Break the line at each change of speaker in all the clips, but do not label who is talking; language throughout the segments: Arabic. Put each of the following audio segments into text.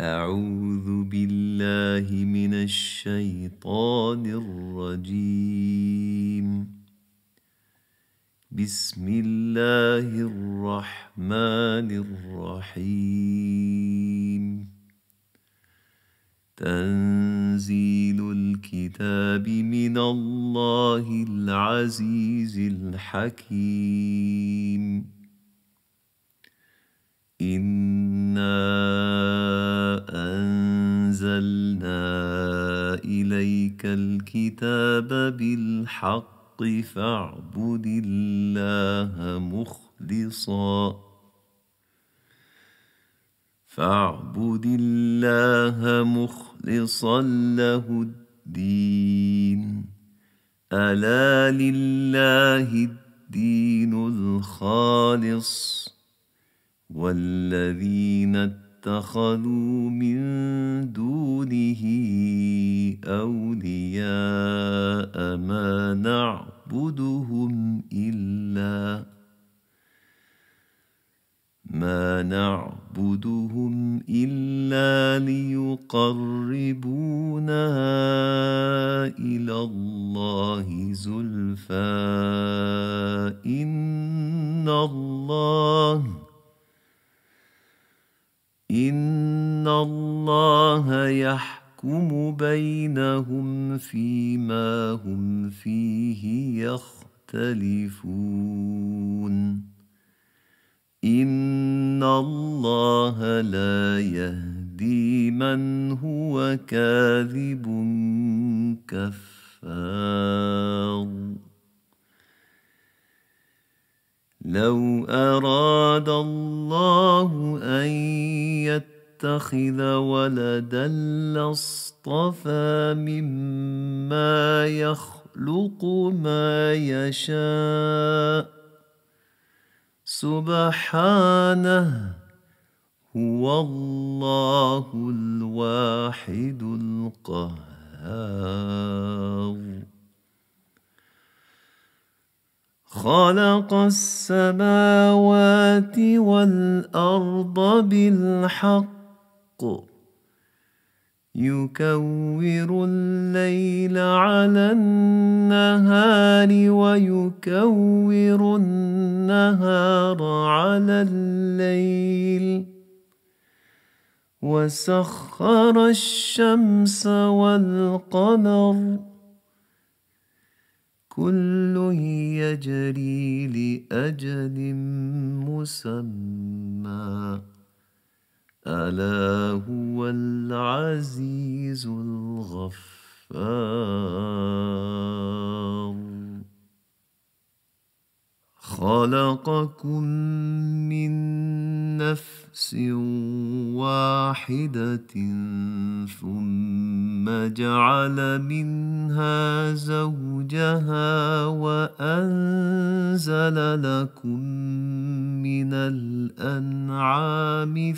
أعوذ بالله من الشيطان الرجيم. بسم الله الرحمن الرحيم. تنزيل الكتاب من الله العزيز الحكيم. إنا أنزلنا إليك الكتاب بالحق فاعبد الله مخلصا له الدين. ألا لله الدين الخالص، والذين اتخذوا من دونه أولياء ما نعبدهم إلا ليقربونا إلى الله زلفى إن الله يحكم بينهم فيما هم فيه يختلفون. إن الله لا يهدي من هو كاذب كفار. لو أراد الله أن يتخذ ولدا لاصطفى مما يخلق ما يشاء. سبحانه، هو الله الواحد القهار. خلق السماوات والأرض بالحق، يكور الليل على النهار ويكور النهار على الليل، وسخر الشمس والقمر، كل يجري لأجل مسمى، ألا هو العزيز الغفار. خلقكم من نفس واحدة ثم جعل منها زوجها وأنزل لكم من الأنعام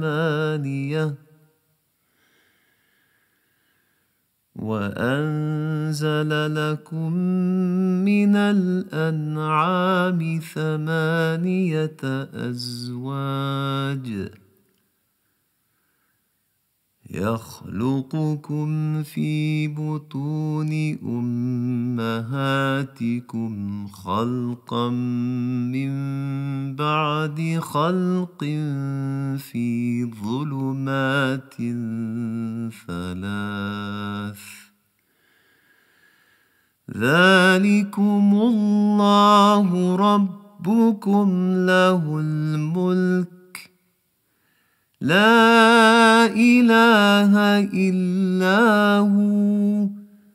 ثمانية أزواج، يخلقكم في بطون أمهاتكم خلقا من بعد خلق في ظلمات ثلاث. ذلكم الله ربكم له الملك، لا إله إلا هو،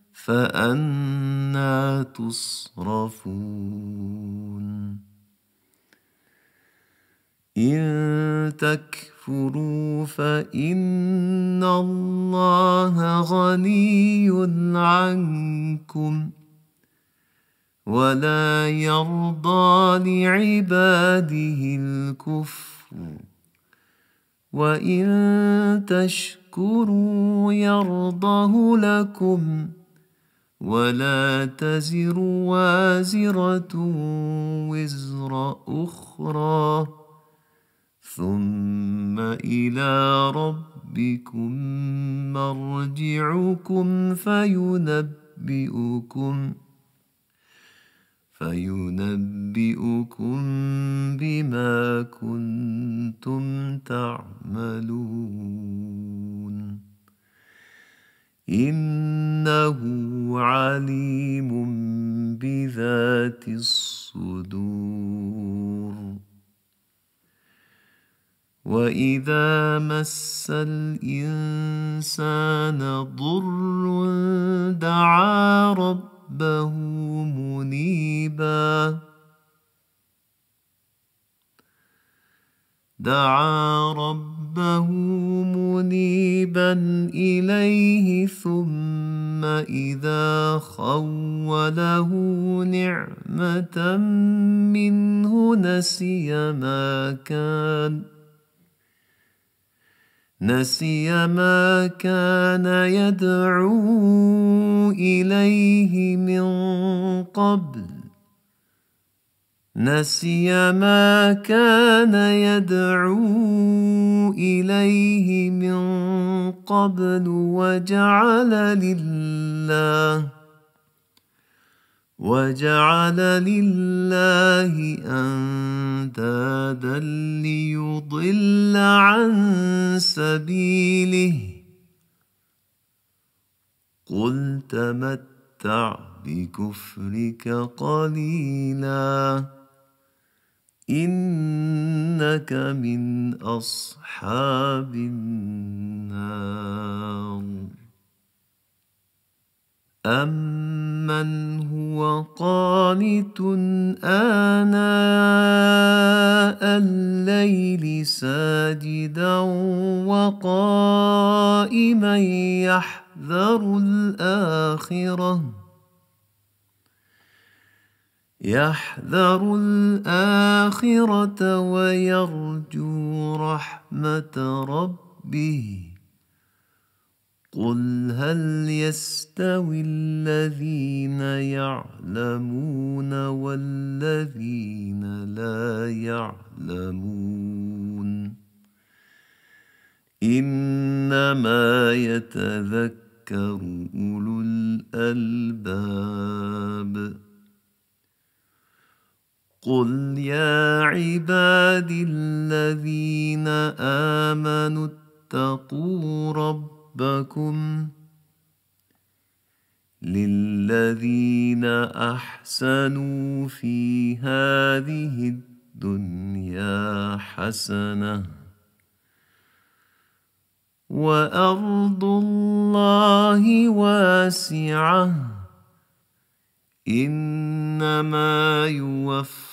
فأنى تصرفون. إن تكفروا فإن الله غني عنكم، ولا يرضى لعباده الكفر، وإن تشكروا يرضه لكم، ولا تزر وازرة وزر أخرى، ثم إلى ربكم ربكم مرجعكم فينبئكم بما كنتم تعملون إنه عليم بذات الصدور وإذا مس الإنسان ضر دعا ربه منيبا إليه ثم إذا خوله نعمة منه نسي ما كان يدعو إليه من قبل وجعل لله أندادا ليضل عن سبيله قل تمتع بكفرك قليلا إنك من أصحاب النار أمن هو قانت آناء الليل ساجدا وقائما يحذر الآخرة ويرجو رحمة ربه قل هل يستوي الذين يعلمون والذين لا يعلمون إنما يتذكر أولو الألباب قل يا عبادي الذين آمنوا اتقوا ربكم للذين أحسنوا في هذه الدنيا حسنة وأرض الله واسعة إنما يوفى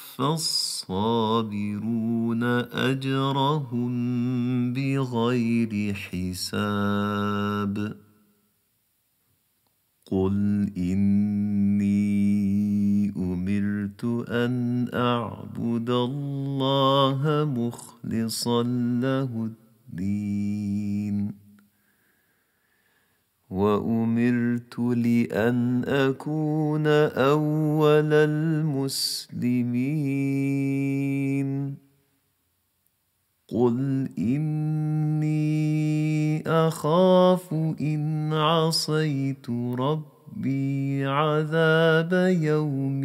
الصابرون أجرهم بغير حساب قل إني أمرت أن أعبد الله مخلصا له الدين وأمرت لأن أكون أول المسلمين قل إني أخاف إن عصيت ربي عذاب يوم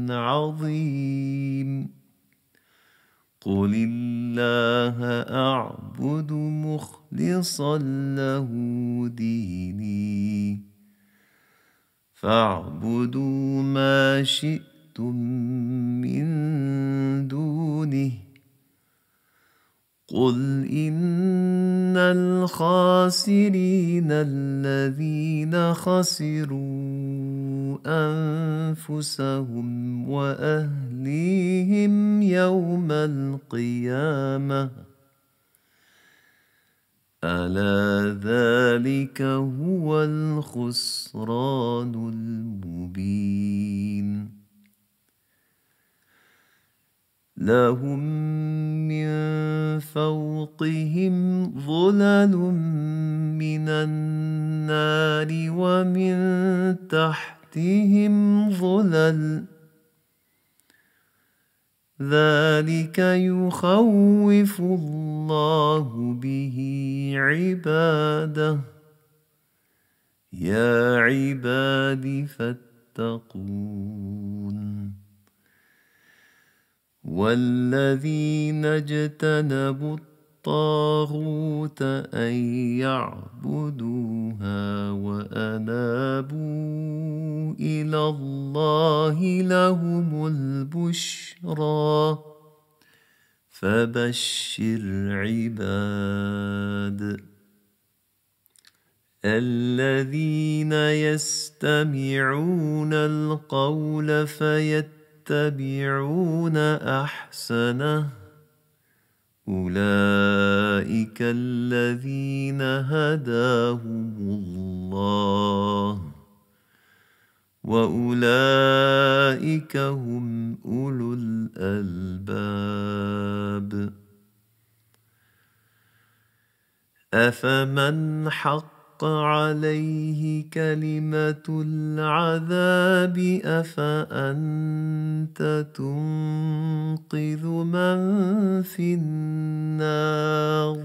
عظيم قل الله أعبد مخلصا له ديني فاعبدوا ما شئتم من دونه قل إن الخاسرين الذين خسروا أنفسهم وأهليهم يوم القيامة ألا ذلك هو الخسران المبين لهم من فوقهم ظلل من النار ومن تحتهم ظلل ذلك يخوف الله به عباده يا عباد فاتقون والذين اجتنبوا الطاغوت أن يعبدوها وأنابوا إلى الله لهم البشرى فبشر عباد الذين يستمعون القول فيتبعون أحسنه أولئك الذين هداهم الله وأولئك هم أولو الألباب أفمن حق عليه كلمة العذاب أفأنت تنقذ من في النار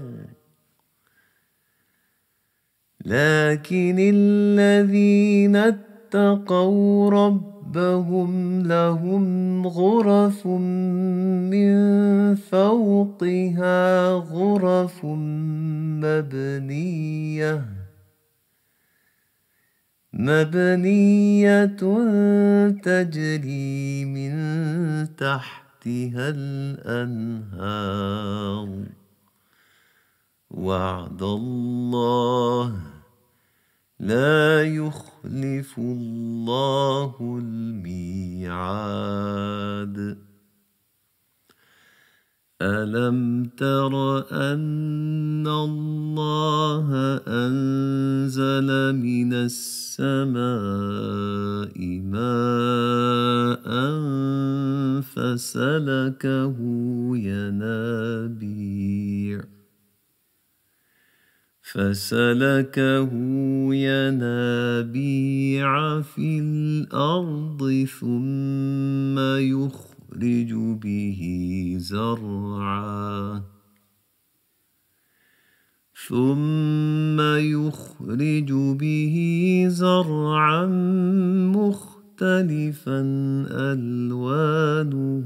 لكن الذين اتقوا ربهم لهم غرف من فوقها غرف مبنية تجري من تحتها الأنهار وعد الله لا يخلف الله الميعاد ألم تر أن الله أنزل من السماء ماء فسلكه ينابيع في الأرض ثم يخرج به زرعا مختلفا ألوانه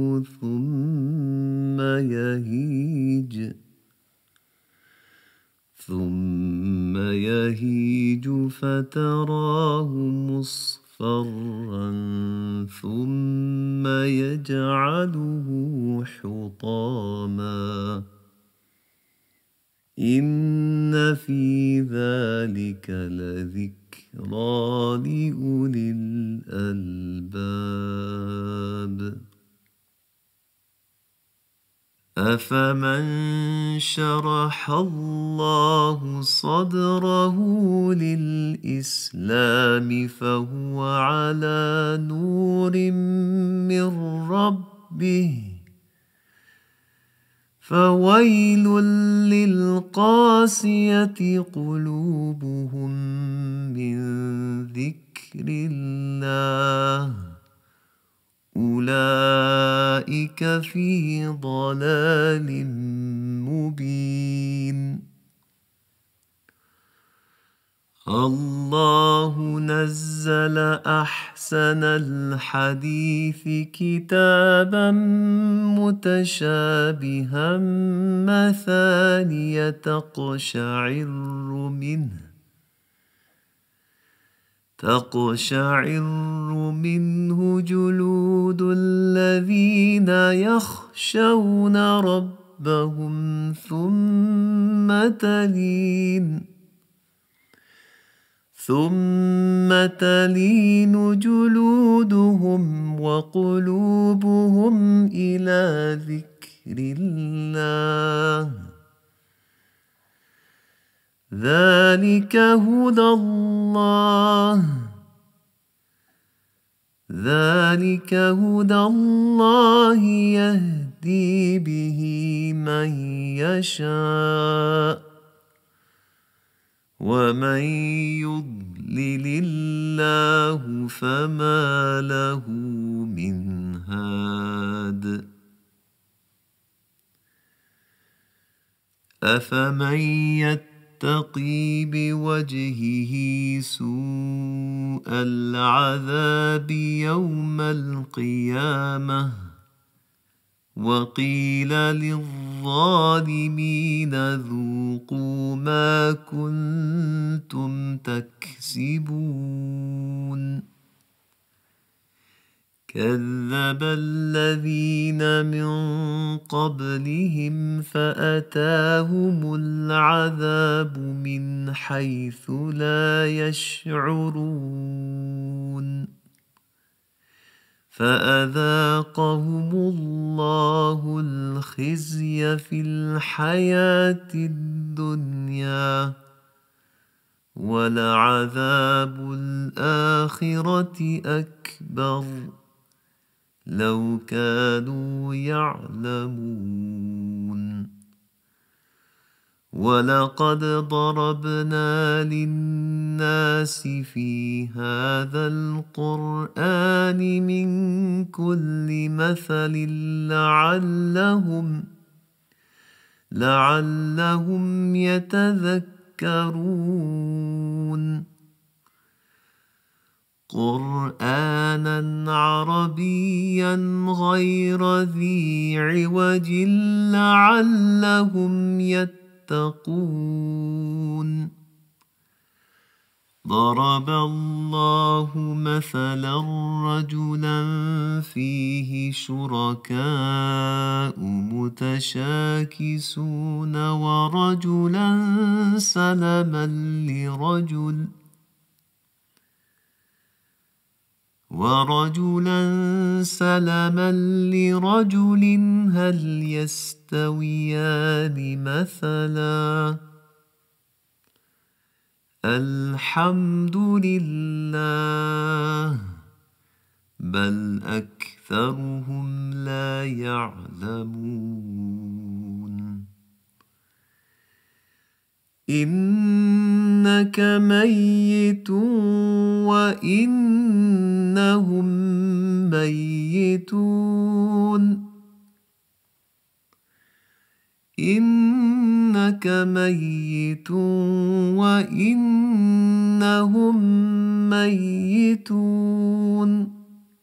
ثم يهيج فتراه مصفرا ثم يجعله حطاما إن في ذلك لذكرى لأولي الألباب أفمن شرح الله صدره للإسلام فهو على نور من ربه فويل للقاسية قلوبهم من ذكر الله أولئك في ضلال مبين الله نزل أحسن الحديث كتابا متشابها مثانية تقشعر منه جلود الذين يخشون ربهم ثم تلين جلودهم وقلوبهم إلى ذكر الله ذلك هدى الله يهدي به من يشاء ومن يضلل الله فما له من هاد أفمن يتقي بوجهه سوء العذاب يوم القيامة وقيل للظالمين ذوقوا ما كنتم تكسبون كذب الذين من قبلهم فأتاهم العذاب من حيث لا يشعرون فأذاقهم الله الخزي في الحياة الدنيا ولعذاب الآخرة أكبر لو كانوا يعلمون ولقد ضربنا للناس في هذا القرآن من كل مثل لعلهم يتذكرون قرآنا عربيا غير ذي عوج لعلهم يتقون ضرب الله مثلا رجلا فيه شركاء متشاكسون ورجلا سلما لرجل هل يستويان مثلا الحمد لله بل أكثرهم لا يعلمون إنك ميت وإنهم ميتون إنك ميت وإنهم ميتون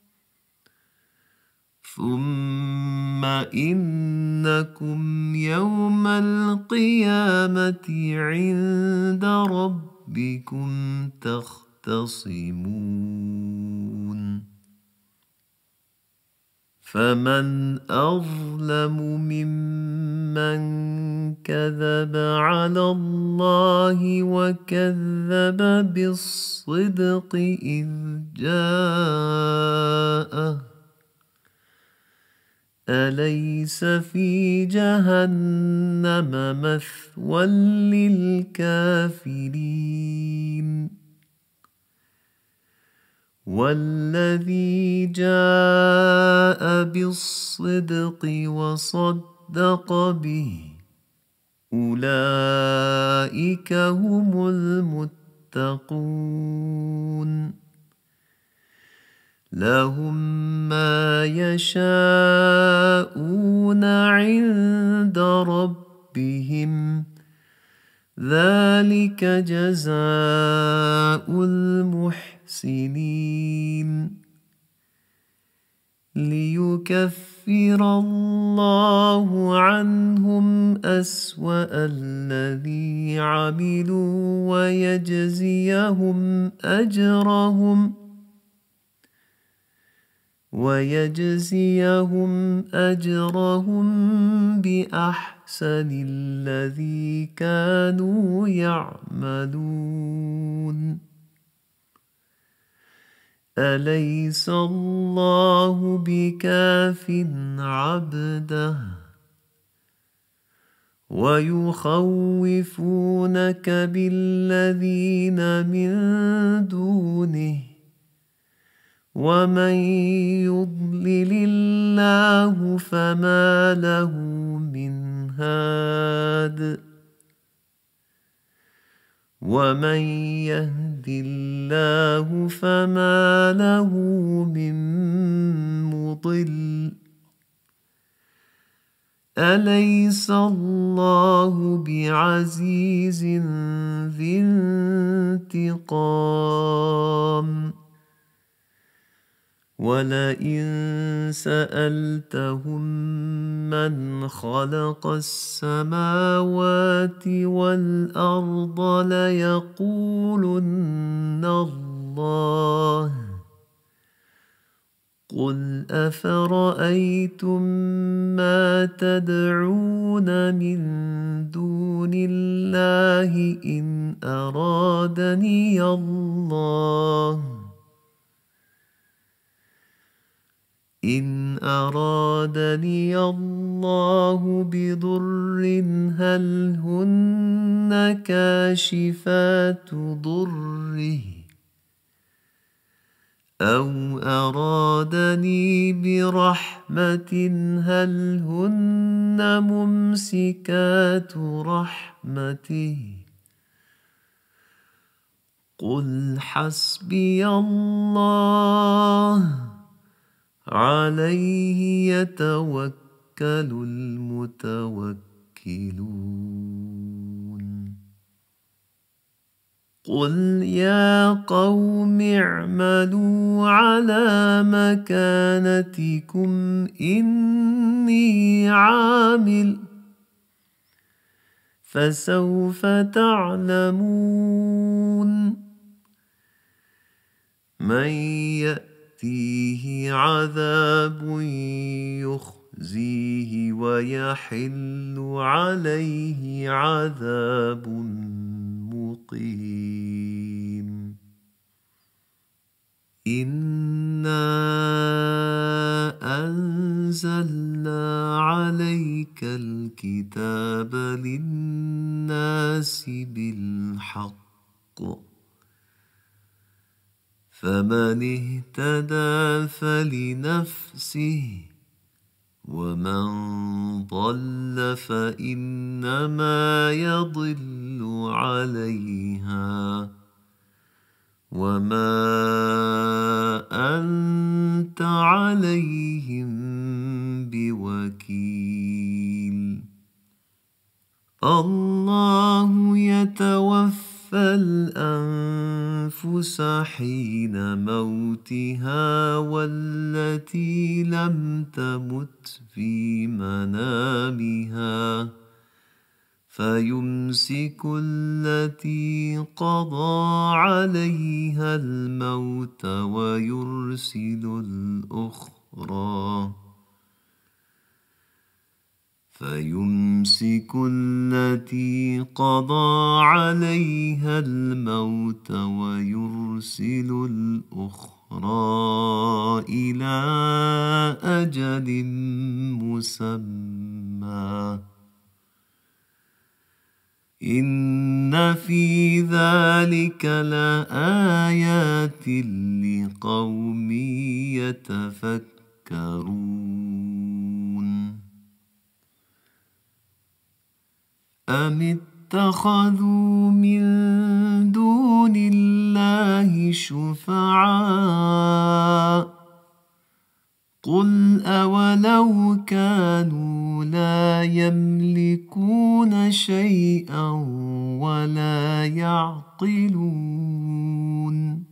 ثم إنكم يوم القيامة عند ربكم تختصمون فمن أظلم ممن كذب على الله وكذب بالصدق إذ جاءه أليس في جهنم مثوى للكافرين والذي جاء بالصدق وصدق به أولئك هم المتقون لهم ما يشاءون عند ربهم ذلك جزاء المحسنين ليكفر الله عنهم أسوأ الذي عملوا ويجزيهم أجرهم بأحسن الذي كانوا يعملون أليس الله بكاف عبده ويخوفونك بالذين من دونه ومن يضلل الله فما له من هاد ومن يهد الله فما له من مضل أليس الله بعزيز ذي انتقام ولئن سألتهم من خلق السماوات والأرض ليقولن الله قل أفرأيتم ما تدعون من دون الله إن أرادني الله بضر هل هن كاشفات ضره أو أرادني برحمة هل هن ممسكات رحمته قل حسبي الله عليه يتوكل المتوكلون قل يا قوم اعملوا على مكانتكم إني عامل فسوف تعلمون من يأتيه عذاب يخزيه ويحل عليه عذاب مقيم إنا أنزلنا عليك الكتاب للناس بالحق فمن اهتدى فلنفسه ومن ضل فإنما يضل عليها وما أنت عليهم بوكيل الله يتوفى الأنفس حين موتها والتي لم تمت في منامها فيمسك التي قضى عليها الموت ويرسل الأخرى إلى أجل مسمى إن في ذلك لآيات لقوم يتفكرون أم اتخذوا من دون الله شفعاء قل أولو كانوا لا يملكون شيئا ولا يعقلون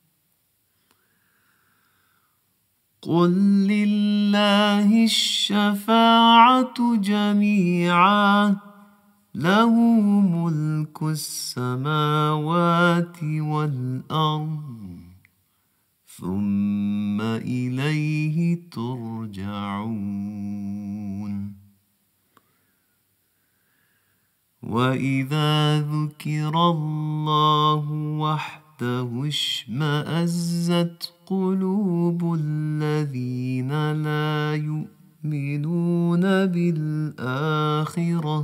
قل لله الشفاعة جميعا له ملك السماوات والأرض ثم إليه ترجعون وإذا ذكر الله وحده اشمأزت قلوب الذين لا يؤمنون بالآخرة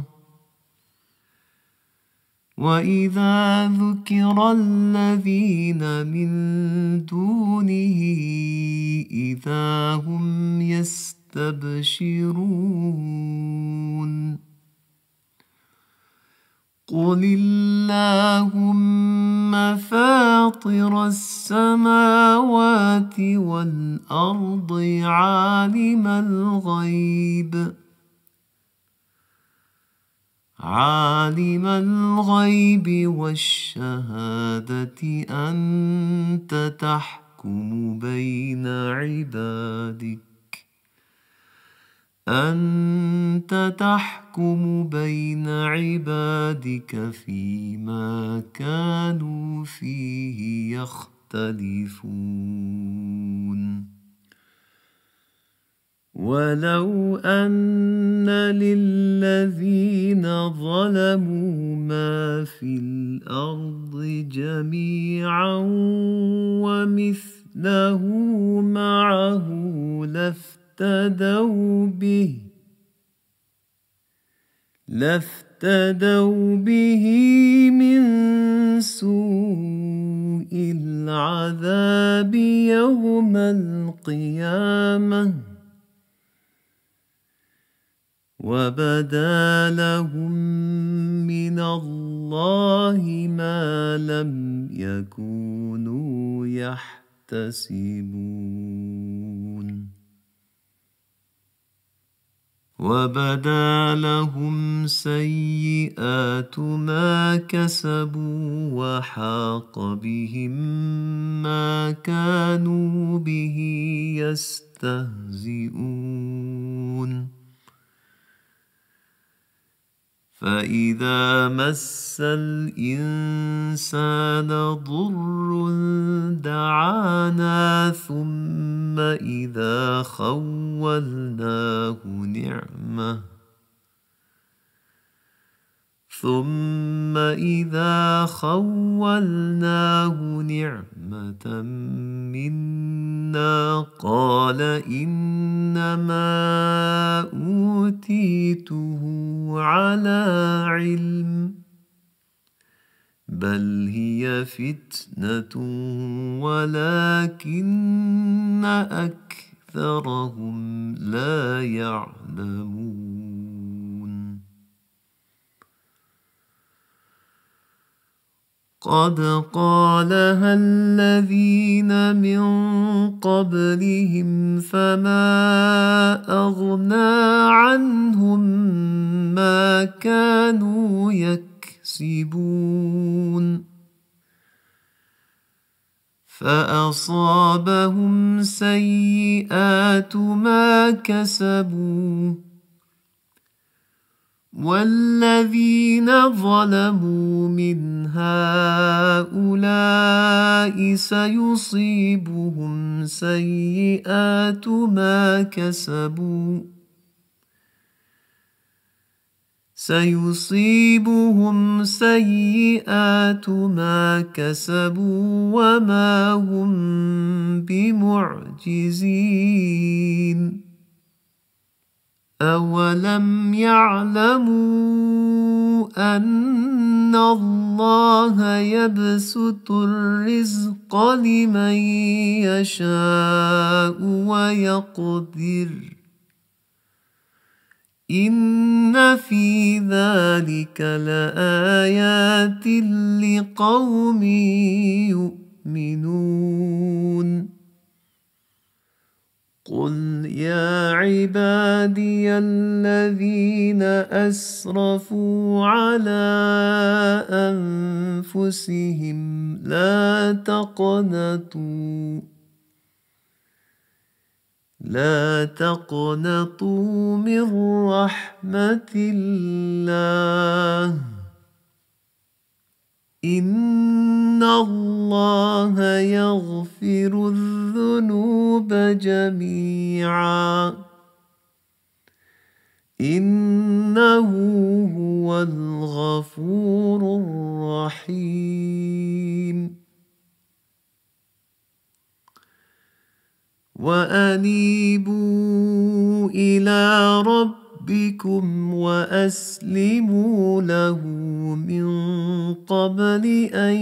وإذا ذكر الذين من دونه إذا هم يستبشرون قل اللهم فاطر السماوات والأرض عالم الغيب عالم الغيب والشهادة أنت تحكم بين عبادك فيما كانوا فيه يختلفون ولو أن للذين ظلموا ما في الأرض جميعا ومثله معه لافتدوا به من سوء العذاب يوم القيامة وبدا لهم من الله ما لم يكونوا يحتسبون وبدا لهم سيئات ما كسبوا وحاق بهم ما كانوا به يستهزئون فإذا مس الإنسان ضر دعانا ثم إذا خولناه نعمة منا قال إنما أوتيته على علم بل هي فتنة ولكن أكثرهم لا يعلمون قد قالها الذين من قبلهم فما أغنى عنهم ما كانوا يكسبون فأصابهم سيئات ما كسبوا والذين ظلموا من هؤلاء سيصيبهم سيئات ما كسبوا وما هم بمعجزين أولم يعلموا أن الله يبسط الرزق لمن يشاء ويقدر إن في ذلك لآيات لقوم يؤمنون قل يا عبادي الذين أسرفوا على أنفسهم لا تقنطوا من رحمة الله إن الله يغفر الذنوب جميعا إنه هو الغفور الرحيم وأنيبوا إلى ربكم وأسلموا له من قبل أن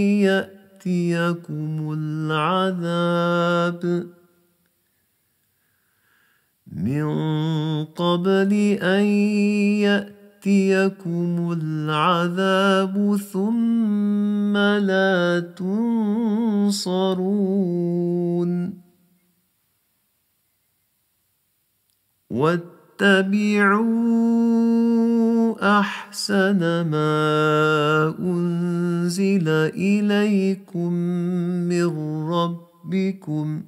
يأتيكم العذاب ثم لا تنصرون واتبعوا أحسن ما أنزل إليكم من ربكم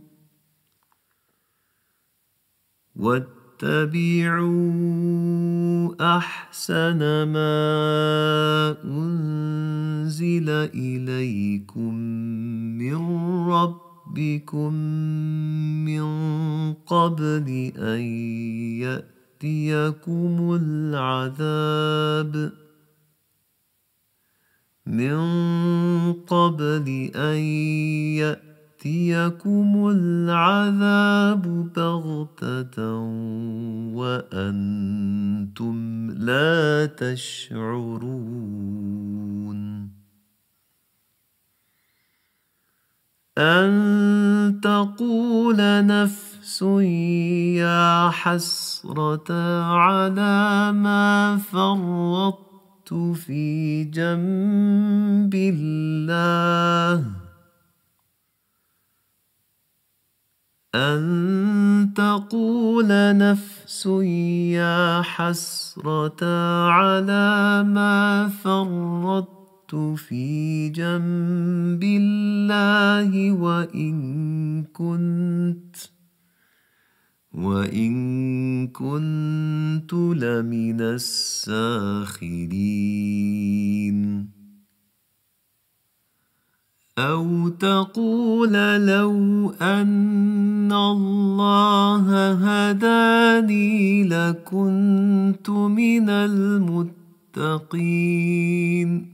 واتبعوا أحسن ما أنزل إليكم من ربكم من قبل أن يأتيكم العذاب بغتة وأنتم لا تشعرون أن تقول نفس يا حسرة على ما فرطت في جنب الله أن تقول نفس يا حسرة على ما فرطت في جنب الله وإن كنت لمن الساخرين أو تقول لو أن الله هداني لكنت من المتقين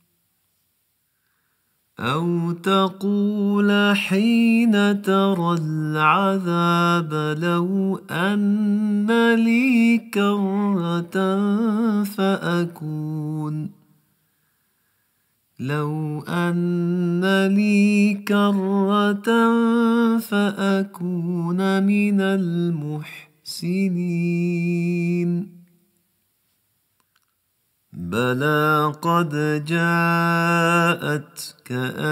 أو تقول حين ترى العذاب لو أن لي كرة فأكون من المحسنين بلى قد جاءتك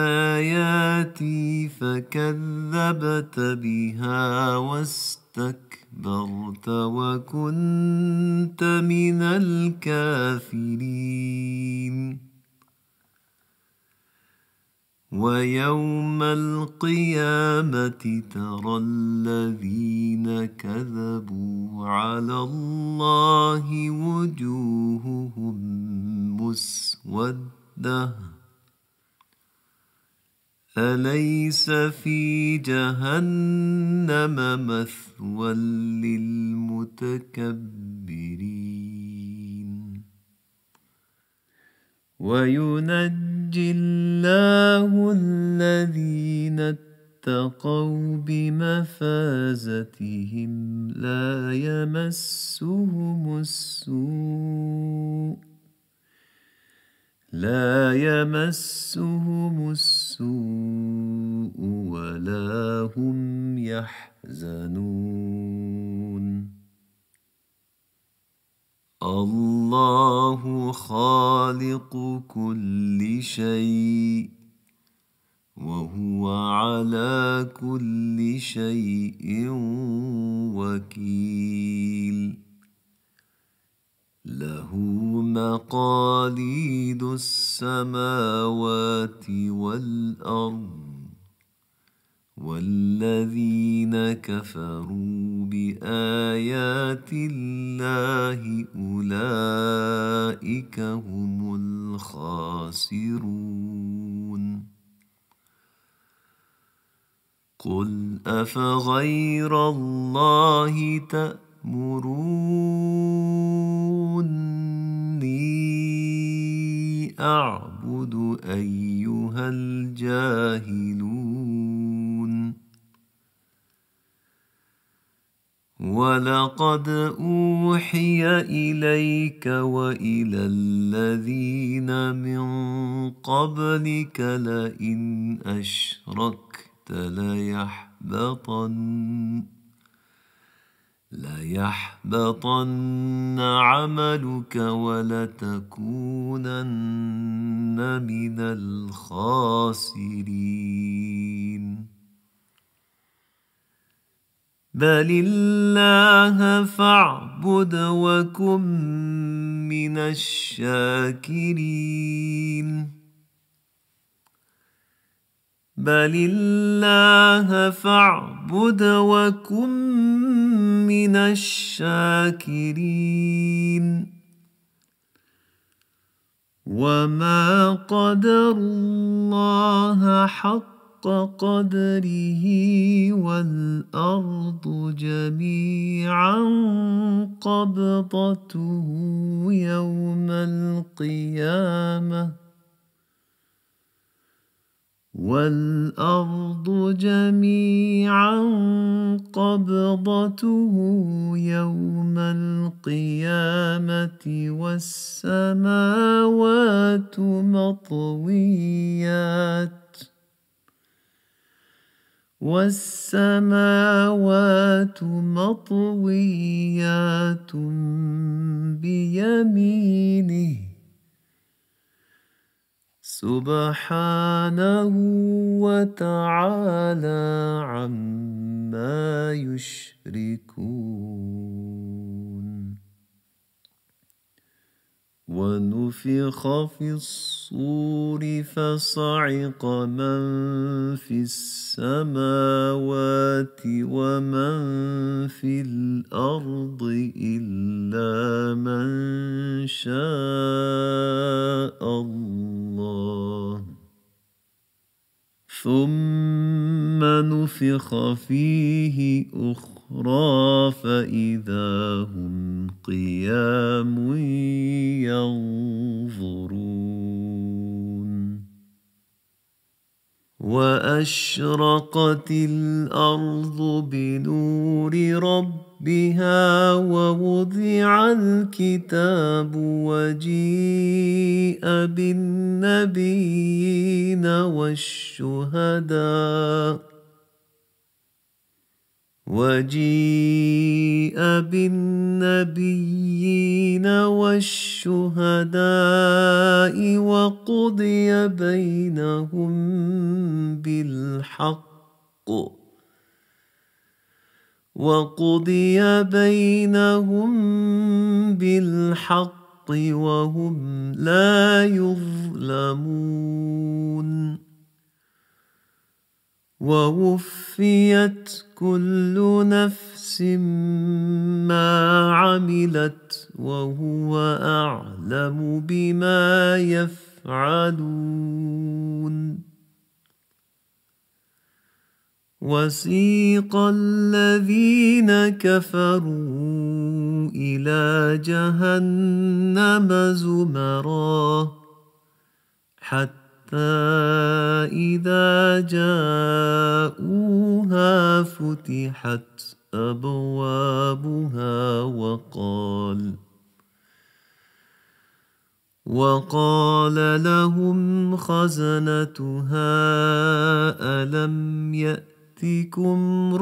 آياتي فكذبت بها واستكبرت وكنت من الكافرين ويوم القيامة ترى الذين كذبوا على الله وجوههم مسودة أليس في جهنم مثوى للمتكبرين وينجي الله الذين اتقوا بمفازتهم لا يمسهم السوء ولا هم يحزنون الله خالق كل شيء وهو على كل شيء وكيل له مقاليد السماوات والأرض والذين كفروا بآيات الله أولئك هم الخاسرون قل أفغير الله تأمروني أعبد أيها الجاهلون ولقد أوحي إليك وإلى الذين من قبلك لئن أشركت ليحبطن عملك ولتكونن من الخاسرين بل الله فاعبد وكن من الشاكرين بل الله فاعبد وكن من الشاكرين وما قدروا الله حق قدره والأرض جميعا قبضته يوم القيامة والأرض جميعا قبضته يوم القيامة والسماوات مطويات بيمينه سبحانه وتعالى عما يشركون ونفخ في الصور فصعق من في السماوات ومن في الأرض إلا من شاء الله ثم نفخ فيه أخرى فإذا هم قيام ينظرون وأشرقت الأرض بنور ربها ووضع الكتاب وجيء بالنبيين والشهداء وقضي بينهم بالحق وهم لا يظلمون ووفيت كل نفس ما عملت وهو أعلم بما يفعلون وسيق الذين كفروا إلى جهنم زمرا حتى إذا جاءوها فتحت أبوابها وقال لهم خزنتها ألم يأتكم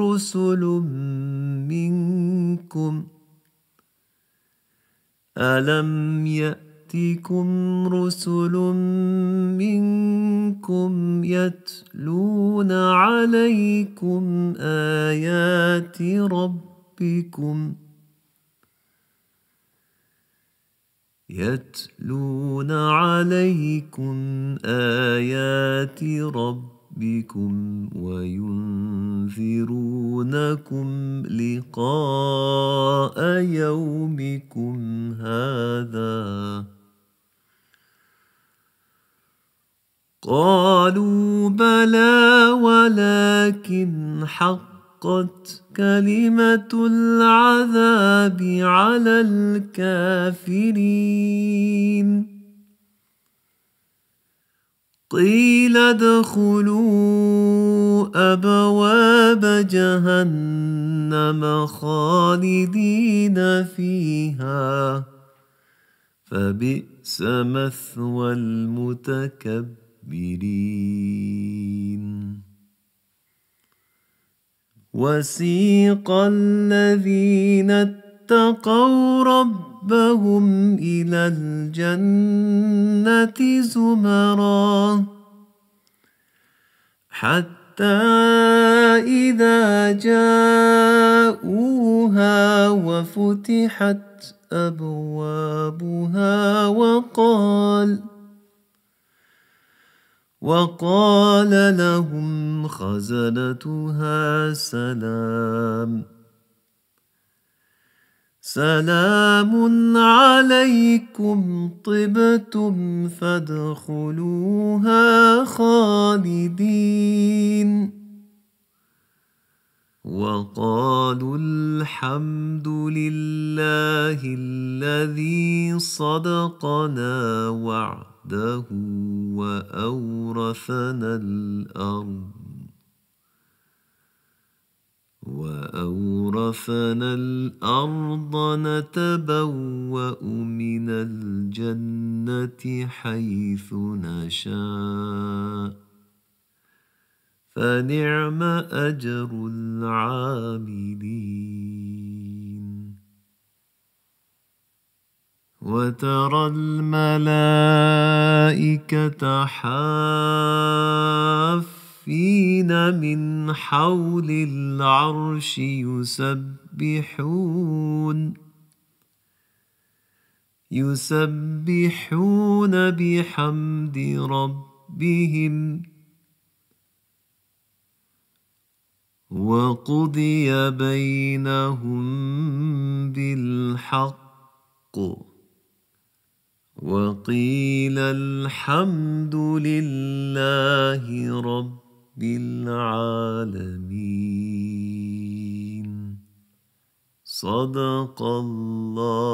رسل منكم يتلون عليكم آيات ربكم وينذرونكم لقاء يومكم هذا قالوا بلى ولكن حقت كلمة العذاب على الكافرين قيل ادخلوا أبواب جهنم خالدين فيها فبئس مثوى المتكبرين وسيق الذين اتقوا ربهم إلى الجنة زمرا حتى إذا جاءوها ملأوها وفتحت أبوابها وقال لهم خزنتها سلام عليكم طبتم فادخلوها خالدين وقالوا الحمد لله الذي صدقنا وعده وأورثنا الأرض نتبوأ من الجنة حيث نشاء فنعم أجر العاملين وترى الملائكة حافين من حول العرش يسبحون بحمد ربهم وقضي بينهم بالحق وقيل الحمد لله رب العالمين صدق الله